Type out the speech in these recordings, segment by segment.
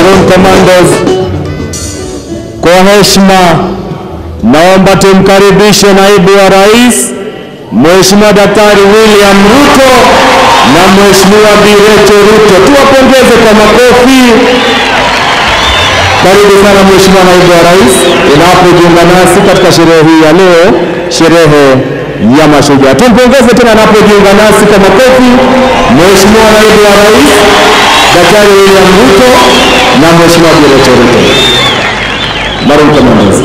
Maroon Commandos. Kwa heshima naomba tumkaribishe naibu wa rais Mheshimiwa Daktari William Ruto na Mheshimiwa Bi Rachel Ruto. Tuwapongeze kwa makofi. Karibu sana Mheshimiwa naibu wa rais unapojiunga nasi katika sherehe hii ya leo, sherehe ya mashujaa. Tumpongeze tena anapojiunga nasi kwa makofi Mheshimiwa naibu wa rais Daktari William Ruto na Mheshimiwa Bi Rachel Ruto. Maroon Commandos.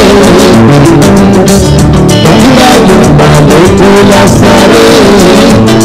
Lazare